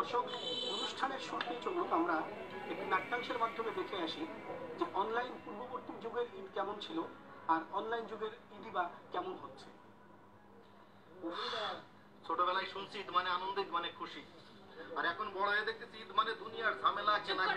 দর্শক, অনুষ্ঠানের শুরুতেই চলুন আমরা একটি নাট্যাংশের মাধ্যমে দেখে আসি যে অনলাইন পূর্ববর্তী যুগের ঈদ কেমন ছিল আর অনলাইন যুগের ঈদই বা কেমন হচ্ছে। ছোটবেলায় শুনছি ঈদ মানে আনন্দ, ঈদ মানে খুশি, আর এখন বড় হয়ে দেখতেছি ঈদ মানে দুনিয়ার ঝামেলা।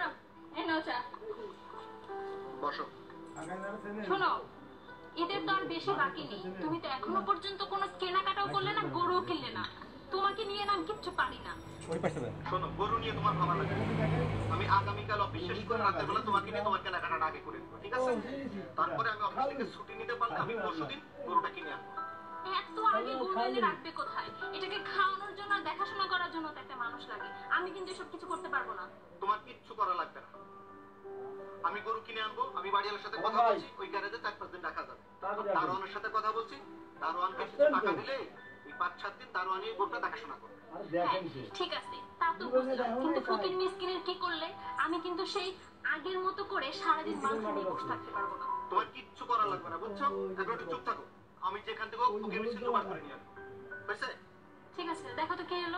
বসো। শোনো, ঈদের তো আর বেশি বাকি নেই। তুমি তো এখনো পর্যন্ত কোনো কেনাকাটাও করলে না, গরুও কিনলে না। তোমাকে নিয়ে না আমি কিচ্ছু পারি না। শোনো, গরু নিয়ে তোমার ভাবা লাগে। আমি আগামীকাল অফিস শেষ করে রাতের বেলা তোমাকে নিয়ে তোমার কেনাকাটাটা আগে করে দেবো, ঠিক আছে? তারপরে আমি অফিস থেকে ছুটি নিতে পারলে আমি পরশুদিন গরুটা কিনে আনবো। এত আগে গরু এনে রাখবে কোথায়? এটাকে খাওয়ানোর জন্য আর দেখাশোনা করার জন্য তো একটা মানুষ লাগে। আমি কিন্তু এসব কিছু করতে পারবো না। তোমার কিচ্ছু করা লাগবে না। আমি গরু কিনে আনবো। আমি বাড়িওয়ালার সাথে কথা বলছি, ওই গ্যারেজে 4-5 দিন রাখা যাবে। দারোয়ানের সাথে কথা বলছি, দারোয়ানকে কিছু টাকা দিলে ওই 5-7 দিন দারোয়ানি গরুটা দেখাশোনা করবে। হ্যাঁ, ঠিক আছে, তা তো বুঝলাম, কিন্তু ফকির মিসকিনের কি করলে? আমি কিন্তু সেই আগের মতো করে সারাদিন মাংস নিয়ে বসে থাকতে পারবো না। তোমার কিচ্ছু করা লাগবে না, বুঝছো? এখন একটু চুপ থাকো। আমি যেখান থেকে ফকির মিসকিন জোগাড় করে নিয়ে আসবো, বুঝছে? ঠিক আছে, দেখো তো কে এলো।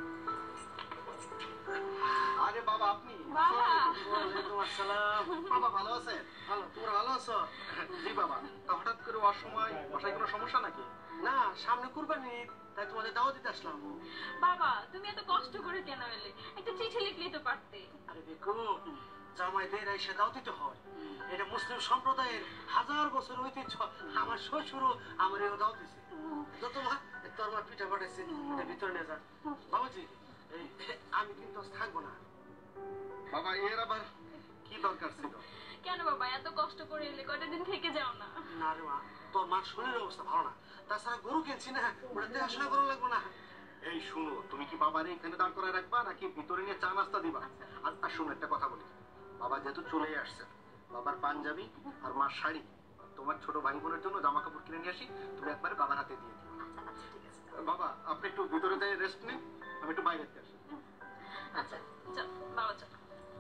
আরে বাবা, আপনি? বাবা, ওয়ালাইকুম আসসালাম। বাবা ভালো আছেন? ভালো। তোমরা ভালো আছো? জি বাবা। হঠাৎ করে অসময় বাসায় কোনো সমস্যা নাকি? না, সামনে কুরবানি, তাই তোমাদের দাওয়াত দিতে আসলাম। বাবা তুমি এত কষ্ট করে কেন এলে? একটা চিঠি লিখলেই তো পারতে। আরে দেখো, জামাইদের এসে দাওয়াত দিতে হয়। এটা মুসলিম সম্প্রদায়ের হাজার বছর ঐতিহ্য। আমার শ্বশুরও আমার এই দাওয়াত দিছে। যত মা তোর মা পিঠা পাঠাইছে, এটা ভিতরে নিয়ে যান। বাবাজি, আমি কিন্তু থাকবো না। বাবা, এর আবার কি দরকার ছিল? কেন বাবা, এত কষ্ট করে এলে, কয়টা দিন থেকে যাও না? না রে মা, তোর মার শরীরের অবস্থা ভালো না। তাছাড়া গরু কিনছি না, ওটা দেখাশোনা করা লাগবো না। এই শুনো, তুমি কি বাবারে এখানে দাঁড় করায় রাখবা নাকি ভিতরে নিয়ে চা নাস্তা দিবা? আর শুনো, একটা কথা বলি। বাবা যেহেতু চলে আসছে, বাবার পাঞ্জাবি আর মার শাড়ি, তোমার ছোট ভাই বোনের জন্য জামা কাপড় কিনে নিয়ে আসি, তুমি একবারে বাবার হাতে দিয়ে দিও। আচ্ছা ঠিক আছে বাবা, আপনি একটু ভিতরে যাই রেস্ট নিন, আমি একটু বাইরে আসি। আচ্ছা চল বাবা, চল।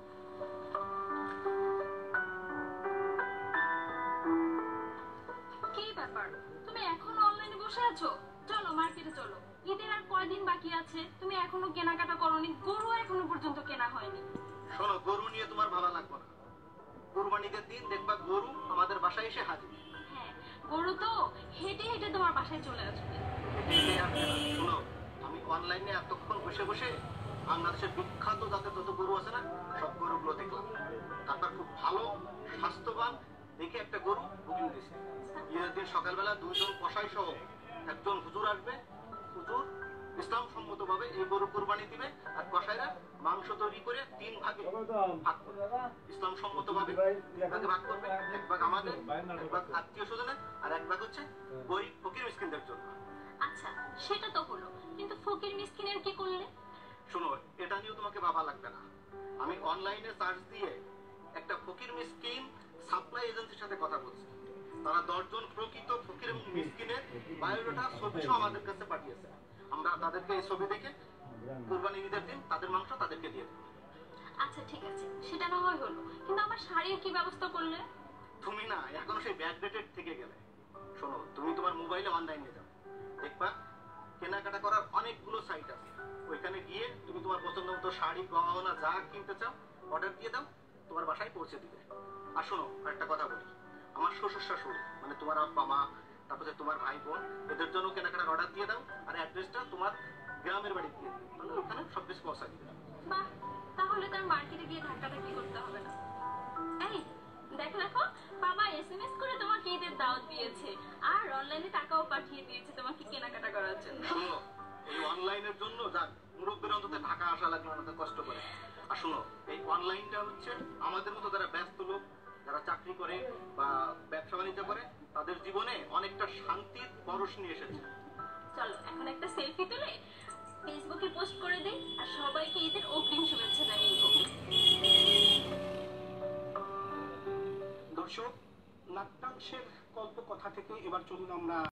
কি ব্যাপার, তুমি এখনো অনলাইনে বসে আছো? চলো মার্কেটে চলো। ঈদের আর কয়দিন বাকি আছে, তুমি এখনো কেনাকাটা করোনি, গরু এখনো পর্যন্ত কেনা হয়নি। শোনো, গরু নিয়ে তোমার ভাবা লাগবে না। কুরবানিদের দিন দেখবা গরু আমাদের বাসায় এসে হাজির। হ্যাঁ, গরু তো হেঁটে হেঁটে তোমার বাসায় চলে আসবে। শোনো, আমি অনলাইনে এতক্ষণ বসে বসে বাংলাদেশের বিখ্যাত জাতের যত গরু আছে না, সব গরুগুলো দেখলাম। তারপর খুব ভালো স্বাস্থ্যবান দেখে একটা গরু বুকিং দিয়েছে। ঈদের দিন সকালবেলা 2 জন কসাই সহ একজন হুজুর আসবে। হুজুর ইসলাম সম্মত ভাবে এই গরু কোরবানি দিবে, আর কসাইরা মাংস তৈরি করে 3 ভাগে ভাগ করবে। ইসলাম সম্মত ভাবে 3 ভাগে ভাগ করবে। 1 ভাগ আমাদের, 1 ভাগ আত্মীয় স্বজনের, আর 1 ভাগ হচ্ছে গরিব ফকির মিসকিনদের জন্য। আচ্ছা, সেটা তো হলো, কিন্তু ফকির মিসকিনের কি করলে? শোনো, এটা নিয়েও তোমাকে ভাবা লাগবে না। আমি অনলাইনে সার্চ দিয়ে একটা ফকির মিসকিন সাপ্লাই এজেন্সির সাথে কথা বলছি। তারা 10 জন প্রকৃত ফকির এবং মিসকিনের বায়োডাটা ছবি সহ আমাদের কাছে পাঠিয়েছে। আমরা তাদেরকে এই ছবি দেখে কুরবানি ঈদের দিন তাদের মাংস তাদেরকে দিয়ে দেব। আচ্ছা ঠিক আছে, সেটা না হয় হলো, কিন্তু আমার শাড়ির কি ব্যবস্থা করলে? তুমি না এখনো সেই ব্যাকডেটেড থেকে গেলে। শোনো, তুমি তোমার মোবাইলে অনলাইনে যাও, দেখবা কেনাকাটা করার অনেকগুলো সাইট আছে। ওইখানে গিয়ে তুমি তোমার পছন্দ মতো শাড়ি, গহনা যা কিনতে চাও অর্ডার দিয়ে দাও, তোমার বাসায় পৌঁছে দিবে। আর শোনো, আরেকটা কথা বলি, আমার শ্বশুর শাশুড়ি মানে তোমার আব্বা মা, তারপরে তোমার ভাই বোন, এদের জন্য কেনাকাটার অর্ডার দিয়ে দাও, আর অ্যাড্রেসটা তোমার গ্রামের বাড়ি দিয়ে দিও, তাহলে ওখানে সব কিছু পৌঁছা দিবে। বাহ, তাহলে তার মার্কেটে গিয়ে ধাক্কাধাক্কি করতে হবে না। এই দেখো দেখো, বাবা এসএমএস করে তোমাকে ঈদের দাওয়াত দিয়েছে, আর অনলাইনে টাকাও পাঠিয়ে দিয়েছে তোমাকে কেনাকাটা করার জন্য। শোনো, এই অনলাইনের জন্য যাক মুরব্বীর অন্তত ঢাকা আসা লাগলো না, কষ্ট করে। আর শোনো, এই অনলাইনটা হচ্ছে আমাদের মতো যারা ব্যস্ত লোক, যারা চাকরি করে বা ব্যবসা বাণিজ্য করে, তাদের জীবনে অনেকটা শান্তির পরশ নিয়ে এসেছে। চলো এখন একটা সেলফি তুলে ফেসবুকে পোস্ট করে দেই, আর সবাইকে ঈদের অগ্রিম শুভেচ্ছা জানিয়ে দিই। দর্শক, নাট্যাংশের গল্প কথা থেকে এবার চলুন আমরা